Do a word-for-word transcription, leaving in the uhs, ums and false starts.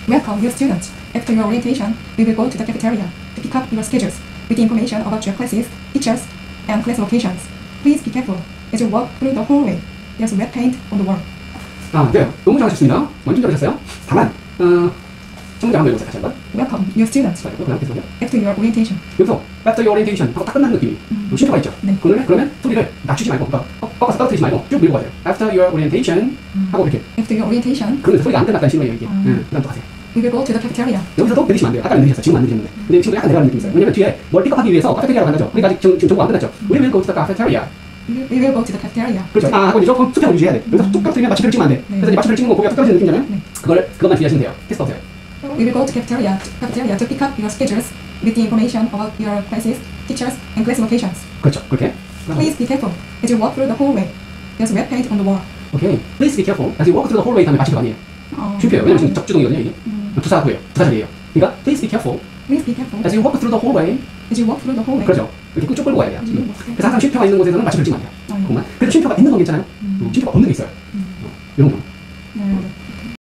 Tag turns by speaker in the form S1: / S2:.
S1: Welcome, new students. After your orientation, we will go to the cafeteria to pick up your schedules with the information about your classes, teachers, and class locations. Please be careful as you walk through the hallway. There's wet paint on the wall.
S2: 아, 네. 너무 잘하셨습니다. 완전 잘하셨어요. 다만, 어, 전문가 한번 해보세요. 다시 한 번.
S1: Welcome, new students.
S2: 자, 그냥 계속요.
S1: After your orientation.
S2: 여기서 after your orientation 하고 딱 끝나는 느낌이
S1: 음.
S2: 쉼표가 있죠.
S1: 네.
S2: 그러면 그러면 소리를 낮추지 말고, 그러니까 꺾어서 떨어뜨리지 말고 쭉 밀고 가세요. After your orientation
S1: 음.
S2: 하고 이렇게.
S1: After your orientation,
S2: 그러면서 소리가 안 끝났다는 신호예요 이게.
S1: 음.
S2: 응, 그다음 또 하세요.
S1: we will go to the cafeteria.
S2: 여기서도 내리시면 안 돼요. 아까 내리셨어요. 지금 안 내리셨는데. 근데 지금 약간 내려가는 느낌이 있어요. 왜냐면 뒤에 뭘 픽업하기 위해서 카페테리아로 간다죠. 그러니까 아직 지금, 지금 정보 안 끝났죠. We will go to the cafeteria.
S1: We will go to the cafeteria.
S2: 그렇죠. 아, 하고 이제 조금 수평을 유지해야 돼. 여기서 쭉 떨어뜨리면 마취표를 찍으면 안 돼.
S1: 네.
S2: 그래서 이제 마취표를 찍는 거 고개가 뚝 떨어지는 느낌이잖아요.
S1: 네.
S2: 그걸, 그것만 주의하시면 돼요. 테스트 어때요?
S1: We will go to cafeteria, cafeteria to pick up your schedules with the information about your classes, teachers, and class locations.
S2: 그렇죠. 그렇게.
S1: Please be careful as you walk through the hallway. There's wet paint on the wall.
S2: 오케이. Please be careful as you walk through the hallway 다음에 마취표 아니에요.
S1: 어,
S2: 쉼표예요. 왜냐면 지금 적주동이거든요, 이게.
S1: 음.
S2: 부사구예요. 부사절이에요. 그러니까 please be careful
S1: Please be careful
S2: as you walk through the hallway.
S1: as you walk through the hallway.
S2: 그렇죠. 이렇게 쭉 끌고 가야 돼요.
S1: 음.
S2: 그래서 항상 쉼표가 있는 곳에서는 마취표를 찍으면 안 돼요.
S1: 아, 네.
S2: 그만. 그래도 쉼표가 있는 건 괜찮아요.
S1: 음.
S2: 쉼표가 없는 게 있어요.
S1: 음.
S2: 어, 이런 거.
S1: 네.